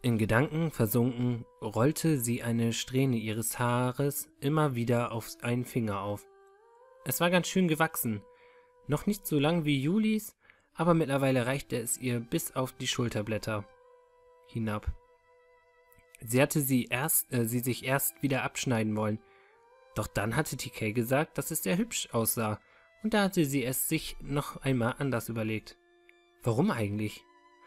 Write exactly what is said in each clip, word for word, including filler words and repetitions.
In Gedanken versunken, rollte sie eine Strähne ihres Haares immer wieder auf einen Finger auf. Es war ganz schön gewachsen, noch nicht so lang wie Julis, aber mittlerweile reichte es ihr bis auf die Schulterblätter hinab. Sie hatte sie, erst, äh, sie sich erst wieder abschneiden wollen, doch dann hatte T K gesagt, dass es sehr hübsch aussah, und da hatte sie es sich noch einmal anders überlegt. Warum eigentlich?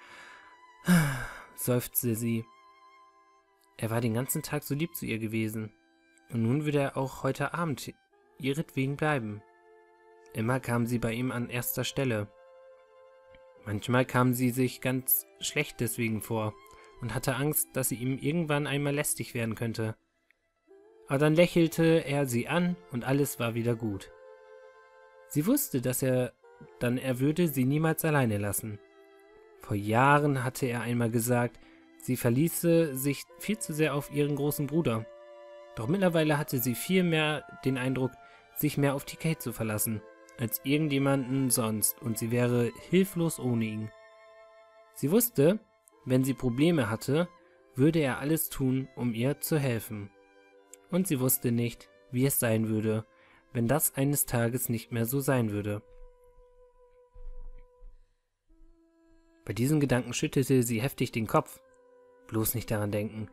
Seufzte sie. Er war den ganzen Tag so lieb zu ihr gewesen, und nun würde er auch heute Abend ihretwegen bleiben. Immer kam sie bei ihm an erster Stelle. Manchmal kam sie sich ganz schlecht deswegen vor und hatte Angst, dass sie ihm irgendwann einmal lästig werden könnte. Aber dann lächelte er sie an und alles war wieder gut. Sie wusste, dass er dann er würde sie niemals alleine lassen. Vor Jahren hatte er einmal gesagt, sie verließe sich viel zu sehr auf ihren großen Bruder. Doch mittlerweile hatte sie viel mehr den Eindruck, sich mehr auf T K zu verlassen, als irgendjemanden sonst, und sie wäre hilflos ohne ihn. Sie wusste, wenn sie Probleme hatte, würde er alles tun, um ihr zu helfen. Und sie wusste nicht, wie es sein würde, wenn das eines Tages nicht mehr so sein würde. Bei diesen Gedanken schüttelte sie heftig den Kopf. Bloß nicht daran denken.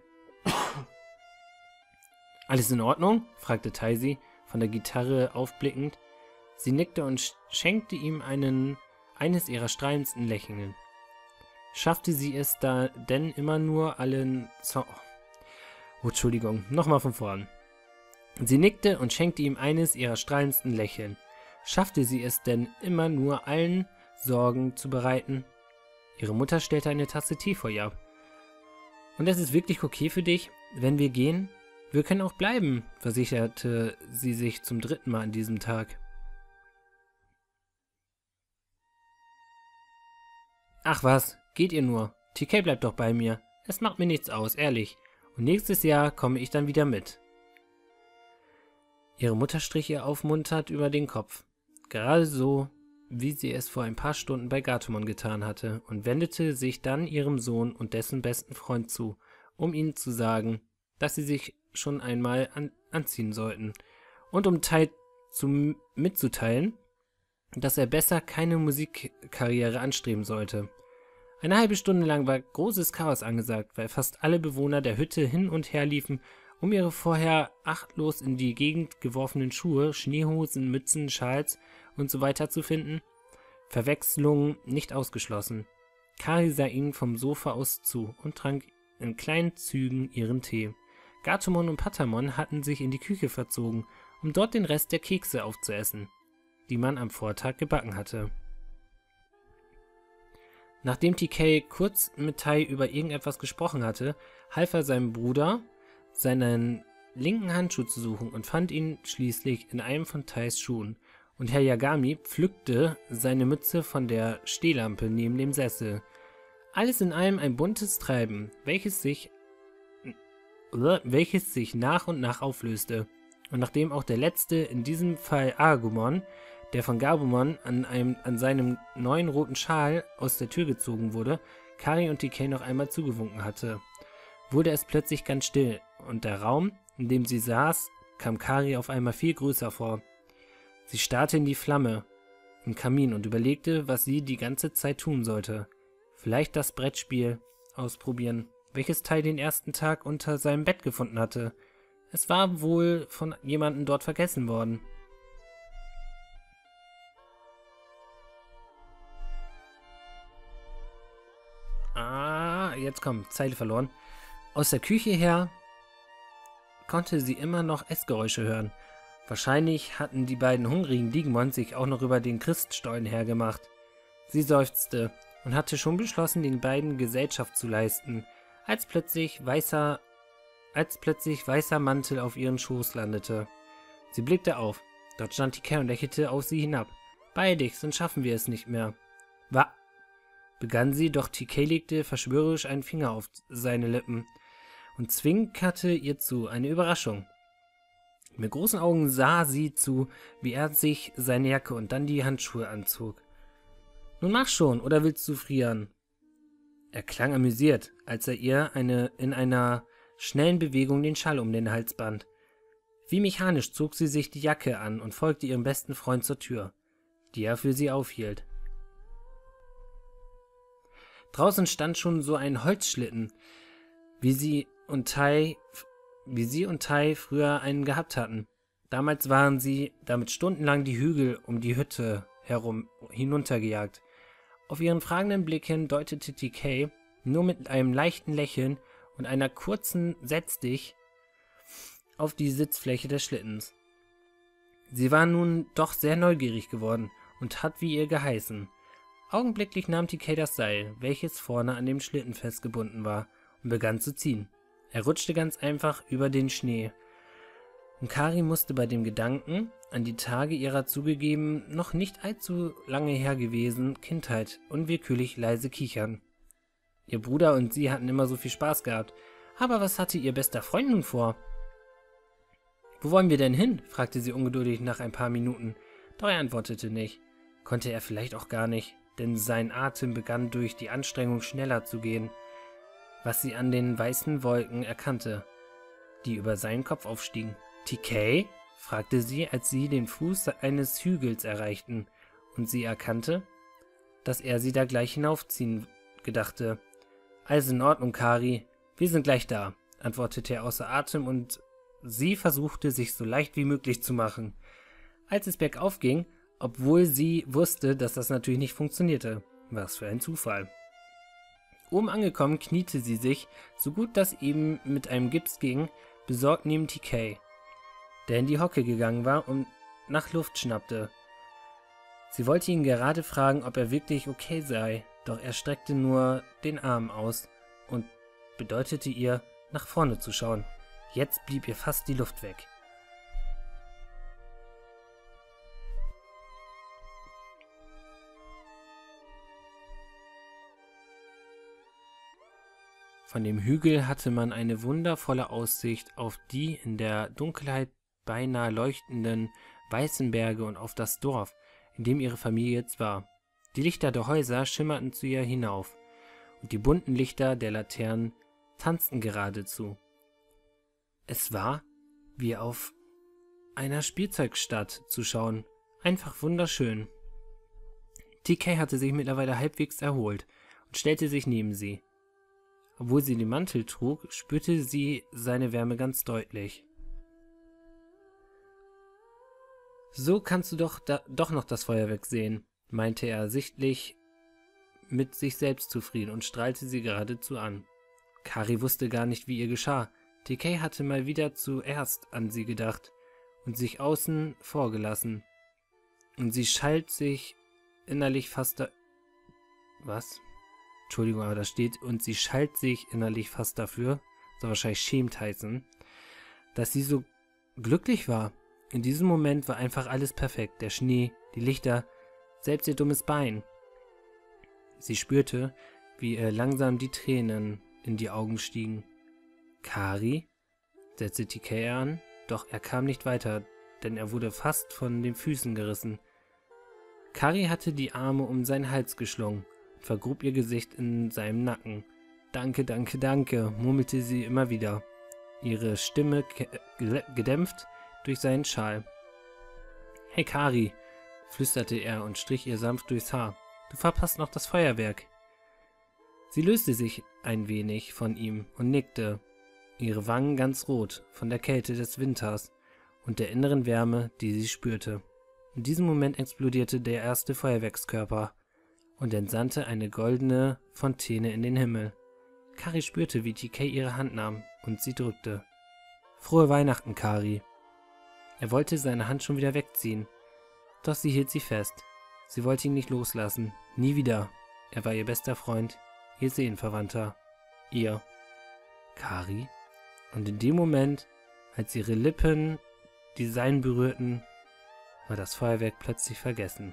»Alles in Ordnung?« fragte Taisi, von der Gitarre aufblickend. Sie nickte und schenkte ihm einen, eines ihrer strahlendsten Lächeln. Schaffte sie es da denn immer nur allen... Zo oh, Entschuldigung, nochmal von vorn. Sie nickte und schenkte ihm eines ihrer strahlendsten Lächeln. Schaffte sie es denn immer nur allen Sorgen zu bereiten? Ihre Mutter stellte eine Tasse Tee vor ihr ab. »Und es ist wirklich okay für dich, wenn wir gehen? Wir können auch bleiben«, versicherte sie sich zum dritten Mal an diesem Tag. »Ach was, geht ihr nur. T K bleibt doch bei mir. Es macht mir nichts aus, ehrlich. Und nächstes Jahr komme ich dann wieder mit.« Ihre Mutter strich ihr aufmunternd über den Kopf. Gerade so, wie sie es vor ein paar Stunden bei Gatomon getan hatte, und wendete sich dann ihrem Sohn und dessen besten Freund zu, um ihnen zu sagen, dass sie sich schon einmal an anziehen sollten, und um Tai zu mitzuteilen, dass er besser keine Musikkarriere anstreben sollte. Eine halbe Stunde lang war großes Chaos angesagt, weil fast alle Bewohner der Hütte hin und her liefen, um ihre vorher achtlos in die Gegend geworfenen Schuhe, Schneehosen, Mützen, Schals und so weiter zu finden. Verwechslungen nicht ausgeschlossen. Kari sah ihnen vom Sofa aus zu und trank in kleinen Zügen ihren Tee. Gatomon und Patamon hatten sich in die Küche verzogen, um dort den Rest der Kekse aufzuessen, die man am Vortag gebacken hatte. Nachdem T K kurz mit Tai über irgendetwas gesprochen hatte, half er seinem Bruder, seinen linken Handschuh zu suchen und fand ihn schließlich in einem von Tais Schuhen, und Herr Yagami pflückte seine Mütze von der Stehlampe neben dem Sessel. Alles in allem ein buntes Treiben, welches sich, welches sich nach und nach auflöste. Und nachdem auch der letzte, in diesem Fall Agumon, der von Gabumon an, einem, an seinem neuen roten Schal aus der Tür gezogen wurde, Kari und T K noch einmal zugewunken hatte, wurde es plötzlich ganz still, und der Raum, in dem sie saß, kam Kari auf einmal viel größer vor. Sie starrte in die Flamme im Kamin und überlegte, was sie die ganze Zeit tun sollte. Vielleicht das Brettspiel ausprobieren, welches Tai den ersten Tag unter seinem Bett gefunden hatte. Es war wohl von jemandem dort vergessen worden. Ah, jetzt komm, Zeile verloren. Aus der Küche her konnte sie immer noch Essgeräusche hören. Wahrscheinlich hatten die beiden hungrigen Digimon sich auch noch über den Christstollen hergemacht. Sie seufzte und hatte schon beschlossen, den beiden Gesellschaft zu leisten, als plötzlich weißer, als plötzlich weißer Mantel auf ihren Schoß landete. Sie blickte auf. Dort stand T K und lächelte auf sie hinab. »Beeil dich, sonst schaffen wir es nicht mehr.« »Wa?« begann sie, doch T K legte verschwörerisch einen Finger auf seine Lippen und zwinkerte ihr zu, eine Überraschung. Mit großen Augen sah sie zu, wie er sich seine Jacke und dann die Handschuhe anzog. »Nun mach schon, oder willst du frieren?« Er klang amüsiert, als er ihr eine, in einer schnellen Bewegung den Schal um den Hals band. Wie mechanisch zog sie sich die Jacke an und folgte ihrem besten Freund zur Tür, die er für sie aufhielt. Draußen stand schon so ein Holzschlitten, wie sie und Tai, wie sie und Tai früher einen gehabt hatten. Damals waren sie damit stundenlang die Hügel um die Hütte herum hinuntergejagt. Auf ihren fragenden Blick hin deutete T K nur mit einem leichten Lächeln und einer kurzen Setz dich auf die Sitzfläche des Schlittens. Sie war nun doch sehr neugierig geworden und hat wie ihr geheißen. Augenblicklich nahm T K das Seil, welches vorne an dem Schlitten festgebunden war, und begann zu ziehen. Er rutschte ganz einfach über den Schnee. Und Kari musste bei dem Gedanken an die Tage ihrer zugegeben noch nicht allzu lange her gewesen Kindheit unwillkürlich leise kichern. Ihr Bruder und sie hatten immer so viel Spaß gehabt, aber was hatte ihr bester Freund nun vor? »Wo wollen wir denn hin?« fragte sie ungeduldig nach ein paar Minuten, doch er antwortete nicht. Konnte er vielleicht auch gar nicht, denn sein Atem begann durch die Anstrengung schneller zu gehen, was sie an den weißen Wolken erkannte, die über seinen Kopf aufstiegen. »T K?« fragte sie, als sie den Fuß eines Hügels erreichten und sie erkannte, dass er sie da gleich hinaufziehen gedachte. »Alles in Ordnung, Kari, wir sind gleich da«, antwortete er außer Atem und sie versuchte, sich so leicht wie möglich zu machen. Als es bergauf ging, obwohl sie wusste, dass das natürlich nicht funktionierte. Was für ein Zufall. Oben angekommen, kniete sie sich, so gut das eben mit einem Gips ging, besorgt neben T K, der in die Hocke gegangen war und nach Luft schnappte. Sie wollte ihn gerade fragen, ob er wirklich okay sei, doch er streckte nur den Arm aus und bedeutete ihr, nach vorne zu schauen. Jetzt blieb ihr fast die Luft weg. Von dem Hügel hatte man eine wundervolle Aussicht auf die in der Dunkelheit beinahe leuchtenden weißen Berge und auf das Dorf, in dem ihre Familie jetzt war. Die Lichter der Häuser schimmerten zu ihr hinauf, und die bunten Lichter der Laternen tanzten geradezu. Es war, wie auf einer Spielzeugstadt zu schauen, einfach wunderschön. T K hatte sich mittlerweile halbwegs erholt und stellte sich neben sie. Obwohl sie den Mantel trug, spürte sie seine Wärme ganz deutlich. »So kannst du doch, da, doch noch das Feuerwerk sehen«, meinte er sichtlich mit sich selbst zufrieden und strahlte sie geradezu an. Kari wusste gar nicht, wie ihr geschah. T K hatte mal wieder zuerst an sie gedacht und sich außen vorgelassen. Und sie schalt sich innerlich fast da... Was? Entschuldigung, aber da steht, und sie schalt sich innerlich fast dafür, soll wahrscheinlich schämt heißen, dass sie so glücklich war. In diesem Moment war einfach alles perfekt. Der Schnee, die Lichter, selbst ihr dummes Bein. Sie spürte, wie ihr langsam die Tränen in die Augen stiegen. Kari, setzte T K an, doch er kam nicht weiter, denn er wurde fast von den Füßen gerissen. Kari hatte die Arme um seinen Hals geschlungen und vergrub ihr Gesicht in seinem Nacken. »Danke, danke, danke«, murmelte sie immer wieder, ihre Stimme gedämpft durch seinen Schal. »Hey Kari«, flüsterte er und strich ihr sanft durchs Haar, »du verpasst noch das Feuerwerk.« Sie löste sich ein wenig von ihm und nickte, ihre Wangen ganz rot von der Kälte des Winters und der inneren Wärme, die sie spürte. In diesem Moment explodierte der erste Feuerwerkskörper und entsandte eine goldene Fontäne in den Himmel. Kari spürte, wie T K ihre Hand nahm und sie drückte. »Frohe Weihnachten, Kari!« Er wollte seine Hand schon wieder wegziehen, doch sie hielt sie fest. Sie wollte ihn nicht loslassen, nie wieder. Er war ihr bester Freund, ihr Seelenverwandter, ihr Kari. Und in dem Moment, als ihre Lippen die seinen berührten, war das Feuerwerk plötzlich vergessen.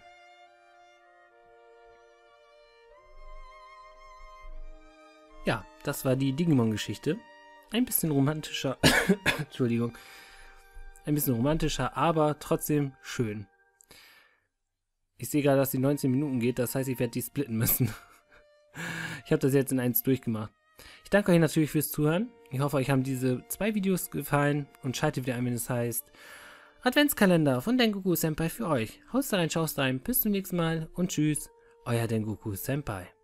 Ja, das war die Digimon-Geschichte. Ein bisschen romantischer, Entschuldigung, ein bisschen romantischer, aber trotzdem schön. Ich sehe gerade, dass die neunzehn Minuten geht, das heißt, ich werde die splitten müssen. Ich Ich habe das jetzt in eins durchgemacht. Ich danke euch natürlich fürs Zuhören. Ich hoffe, euch haben diese zwei Videos gefallen und schaltet wieder ein, wenn es heißt Adventskalender von Dengoku Senpai für euch. Haust rein, schaust rein, bis zum nächsten Mal und tschüss, euer Dengoku Senpai.